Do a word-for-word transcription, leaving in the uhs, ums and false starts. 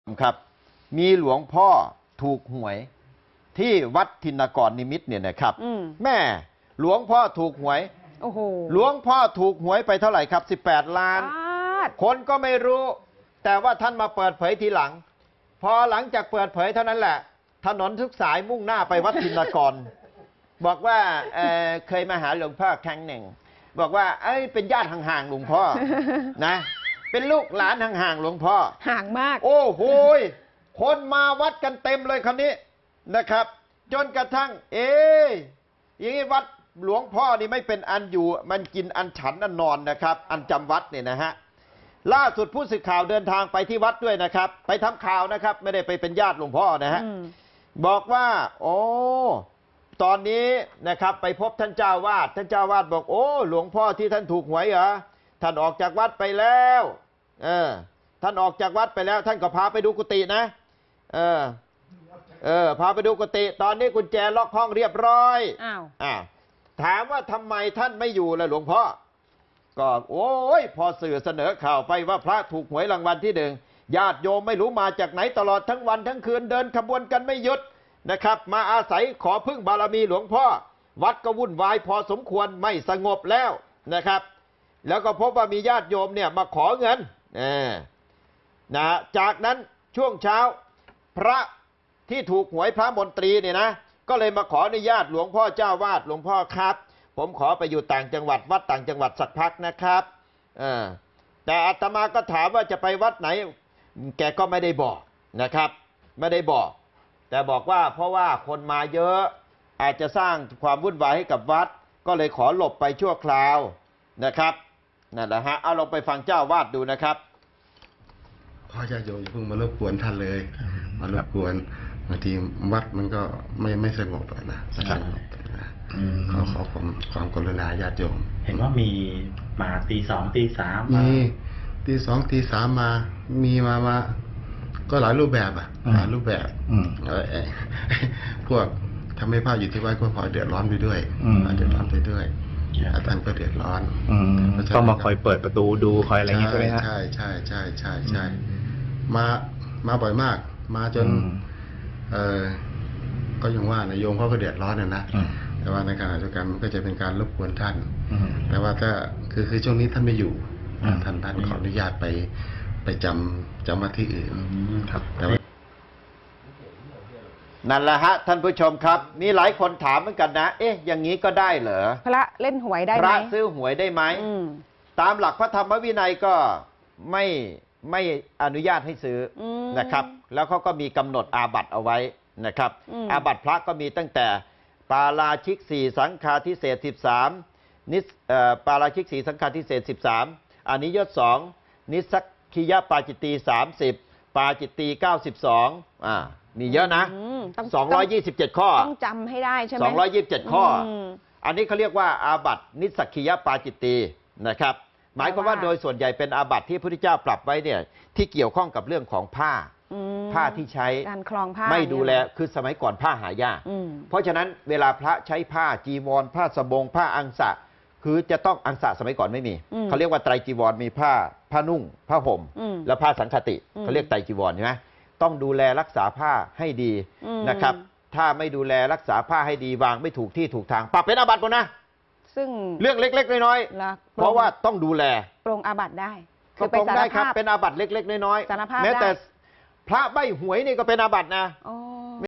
ครับมีหลวงพ่อถูกหวยที่วัดธินกรนิมิตรเนี่ยนะครับแม่หลวงพ่อถูกหวยโอ้โหหลวงพ่อถูกหวยไปเท่าไหร่ครับสิบแปดล้านคนก็ไม่รู้แต่ว่าท่านมาเปิดเผยทีหลังพอหลังจากเปิดเผยเท่านั้นแหละถนนทุกสายมุ่งหน้าไปวัดธินกรบอกว่า เ, เคยมาหาหลวงพ่อครั้งหนึ่งบอกว่าเอ้ยเป็นญาติห่างๆหลวงพ่อนะเป็นลูกหลานห่างๆหลวงพ่อห่างมากโอ้โหคนมาวัดกันเต็มเลยคนนี้นะครับ จนกระทั่งเอ๊ยอย่างนี้วัดหลวงพ่อนี่ไม่เป็นอันอยู่มันกินอันฉันอันนอนนะครับอันจำวัดเนี่ยนะฮะล่าสุดผู้สื่อข่าวเดินทางไปที่วัดด้วยนะครับไปทำข่าวนะครับไม่ได้ไปเป็นญาติหลวงพ่อนะฮะบอกว่าโอ้ตอนนี้นะครับไปพบท่านเจ้าวาดท่านเจ้าวาดบอกโอ้หลวงพ่อที่ท่านถูกหวยเหรอท่านออกจากวัดไปแล้วเออท่านออกจากวัดไปแล้วท่านก็พาไปดูกุฏินะเออเออพาไปดูกุฏิตอนนี้กุญแจล็อกห้องเรียบร้อยอ้าวอ่าถามว่าทำไมท่านไม่อยู่ล่ะหลวงพ่อก็โอ้ยพอสื่อเสนอข่าวไปว่าพระถูกหวยรางวัลที่หนึ่งญาติโยมไม่รู้มาจากไหนตลอดทั้งวันทั้งคืนเดินขบวนกันไม่หยุดนะครับมาอาศัยขอพึ่งบารมีหลวงพ่อวัดก็วุ่นวายพอสมควรไม่สงบแล้วนะครับแล้วก็พบว่ามีญาติโยมเนี่ยมาขอเงินนะจากนั้นช่วงเช้าพระที่ถูกหวยพระมนตรีเนี่ยนะก็เลยมาขออนุญาตหลวงพ่อเจ้าวาดหลวงพ่อครับผมขอไปอยู่ต่างจังหวัดวัดต่างจังหวัดสักพักนะครับแต่อาตมาก็ถามว่าจะไปวัดไหนแกก็ไม่ได้บอกนะครับไม่ได้บอกแต่บอกว่าเพราะว่าคนมาเยอะอาจจะสร้างความวุ่นวายให้กับวัดก็เลยขอหลบไปชั่วคราวนะครับนั่นแหละฮะเอาลองไปฟังเจ้าวาดดูนะครับพ่อญาติโยมอย่าเพิ่งมารบกวนท่านเลยมารบกวนบางทีวัดมันก็ไม่ไม่สงบนะสงบนะขอขอความความกรุณาญาติโยมเห็นว่ามีมาตีสองตีสามมีตีสองตีสามมามีมามาก็หลายรูปแบบอ่ะหลายรูปแบบพวกทำให้ภาพอยู่ที่วัดก็พอเดือดร้อนไปด้วยเดือดร้อนไปด้วยอาจารย์ก็เดือดร้อนต้องมาคอยเปิดประตูดูคอยอะไรอย่างนี้ใช่ไหมฮะใช่ใช่ใช่ใช่ใช่มามาบ่อยมากมาจนเออก็ยังว่านะโยมเขาก็เดือดร้อนนะนะแต่ว่าในขณะเดียวกันมันก็จะเป็นการรบกวนท่านแต่ว่าถ้าคือคือช่วงนี้ท่านไม่อยู่ท่านท่านขออนุญาตไปไปจำจำวัดที่อื่นครับแต่ว่านั่นแหละฮะท่านผู้ชมครับมีหลายคนถามเหมือนกันนะเอ๊ะอย่างนี้ก็ได้เหรอพระเล่นหวยได้ไหมพระซื้อหวยได้ไหมตามหลักพระธรรมวินัยก็ไม่ไม่อนุญาตให้ซื้อนะครับแล้วเขาก็มีกำหนดอาบัติเอาไว้นะครับอาบัติพระก็มีตั้งแต่ปาราชิกสี่สังฆาทิเศษสิบสามนิสปาราชิกสี่สังฆาทิเศษสิบสามอานิยตสองนิสักขิยปาจิตตีสามสิบปาจิตตีเก้าสิบสองอ่ามีเยอะนะสองร้อยยี่สิบเจ็ดข้อต้องจำให้ได้ใช่ไหมสองร้อยยี่สิบเจ็ดข้ออันนี้เขาเรียกว่าอาบัตินิสักขิยปาจิตตีนะครับหมายความว่าโดยส่วนใหญ่เป็นอาบัติที่พระพุทธเจ้าปรับไว้เนี่ยที่เกี่ยวข้องกับเรื่องของผ้าผ้าที่ใช้การคลองผ้าไม่ดูแลคือสมัยก่อนผ้าหายากเพราะฉะนั้นเวลาพระใช้ผ้าจีวรผ้าสบงผ้าอังสะคือจะต้องอังสะสมัยก่อนไม่มีเขาเรียกว่าไตรจีวรมีผ้าผ้านุ่งผ้าห่มและผ้าสังฆติเขาเรียกไตรจีวรใช่ไหมต้องดูแลรักษาผ้าให้ดีนะครับถ้าไม่ดูแลรักษาผ้าให้ดีวางไม่ถูกที่ถูกทางปรับเป็นอาบัติหมดนะซึ่งเรื่องเล็กๆน้อยๆเพราะว่าต้องดูแลปรงอาบัติได้ก็ปรงได้ครับเป็นอาบัติเล็กๆน้อยๆแม้แต่พระใบหวยนี่ก็เป็นอาบัตินะ